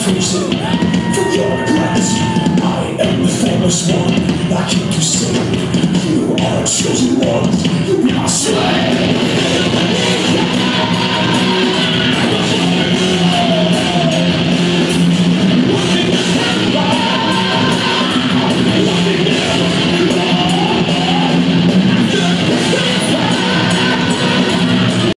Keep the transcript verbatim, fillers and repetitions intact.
freezing from your glance. I am the famous one, I came to save. You are a chosen one.